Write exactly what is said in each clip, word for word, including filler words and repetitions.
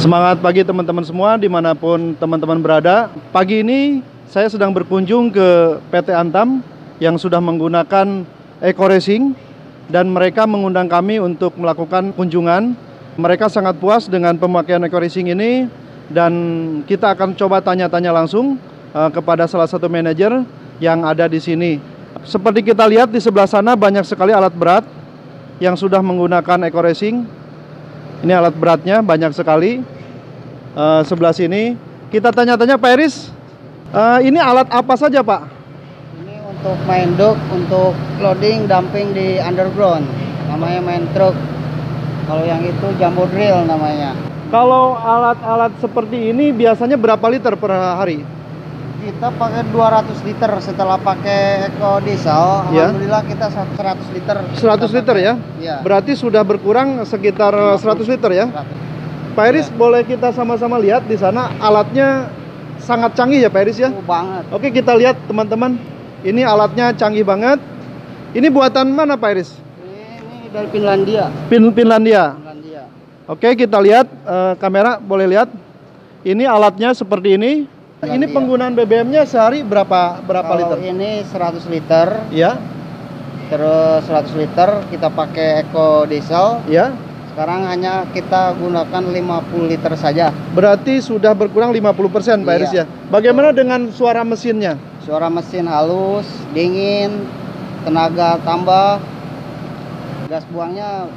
Semangat pagi teman-teman semua dimanapun teman-teman berada. Pagi ini saya sedang berkunjung ke P T Antam yang sudah menggunakan Eco Racing dan mereka mengundang kami untuk melakukan kunjungan. Mereka sangat puas dengan pemakaian Eco Racing ini dan kita akan coba tanya-tanya langsung uh, kepada salah satu manajer yang ada di sini. Seperti kita lihat di sebelah sana banyak sekali alat berat yang sudah menggunakan Eco Racing. Ini alat beratnya banyak sekali. uh, Sebelah sini kita tanya-tanya Pak Iris, uh, ini alat apa saja Pak? Ini untuk main dok, untuk loading, dumping di underground, namanya main truck. Kalau yang itu jumbo drill namanya. Kalau alat-alat seperti ini biasanya berapa liter per hari? Kita pakai dua ratus liter setelah pakai Eco Diesel. Ya. Alhamdulillah kita seratus liter. seratus liter ya? Ya. Berarti sudah berkurang sekitar seratus liter ya? seratus. Pak Iris, Ya. boleh kita sama-sama lihat di sana alatnya sangat canggih ya Pak Iris ya? Oh, banget. Oke, kita lihat teman-teman. Ini alatnya canggih banget. Ini buatan mana Pak Iris? Ini dari Finlandia. Fin Finlandia. Finlandia. Oke, kita lihat eh, kamera boleh lihat. Ini alatnya seperti ini. Ini Finlandia. penggunaan B B M-nya sehari berapa berapa Kalau liter? ini seratus liter, Ya, terus seratus liter kita pakai Eco Diesel. ya. Sekarang hanya kita gunakan lima puluh liter saja. Berarti sudah berkurang lima puluh persen Pak Iya. Iris ya. Bagaimana dengan suara mesinnya? Suara mesin halus, dingin, tenaga tambah, gas buangnya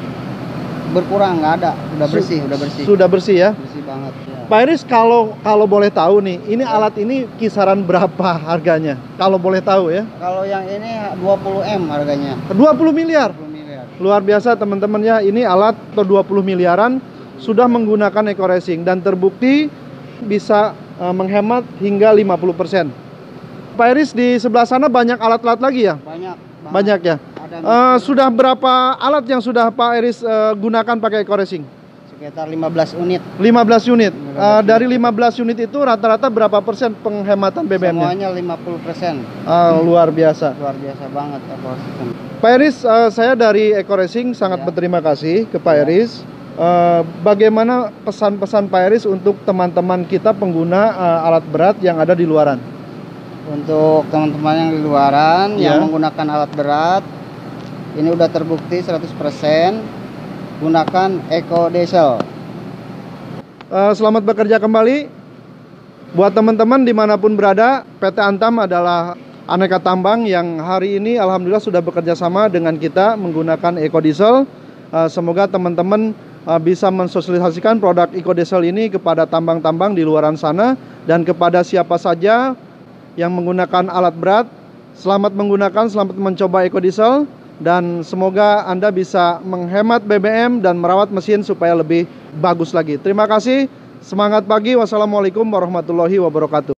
berkurang, nggak ada, udah Su- bersih, udah bersih, Sudah bersih ya. bersih banget. Ya. Pak Iris, kalau kalau boleh tahu nih, ini alat ini kisaran berapa harganya? Kalau boleh tahu ya. Kalau yang ini dua puluh M harganya. dua puluh miliar. dua puluh miliar. Luar biasa teman-teman ya. Ini alat atau dua puluh miliaran sudah menggunakan Eco Racing dan terbukti bisa uh, menghemat hingga lima puluh persen. Pak Iris, di sebelah sana banyak alat-alat lagi ya? Banyak. banget. Banyak ya. Ada Uh, sudah berapa alat yang sudah Pak Iris uh, gunakan pakai Eco Racing? sekitar lima belas unit. lima belas unit. lima belas Uh, unit. dari lima belas unit itu rata-rata berapa persen penghematan B B M-nya? Semuanya lima puluh persen. Uh, luar biasa. Luar biasa banget Eco System. Pak Iris, uh, saya dari Eco Racing sangat Ya. berterima kasih ke Pak Ya. Iris. Uh, bagaimana pesan-pesan Pak Iris untuk teman-teman kita pengguna uh, alat berat yang ada di luaran? Untuk teman-teman yang di luaran Ya. yang menggunakan alat berat, ini udah terbukti seratus persen gunakan Eco Diesel. Uh, selamat bekerja kembali. Buat teman-teman dimanapun berada, P T Antam adalah aneka tambang yang hari ini alhamdulillah sudah bekerja sama dengan kita menggunakan Eco Diesel. Uh, semoga teman-teman uh, bisa mensosialisasikan produk Eco Diesel ini kepada tambang-tambang di luaran sana dan kepada siapa saja yang menggunakan alat berat. Selamat menggunakan, selamat mencoba Eco Diesel dan semoga Anda bisa menghemat B B M dan merawat mesin supaya lebih bagus lagi. Terima kasih. Semangat pagi. Wassalamualaikum warahmatullahi wabarakatuh.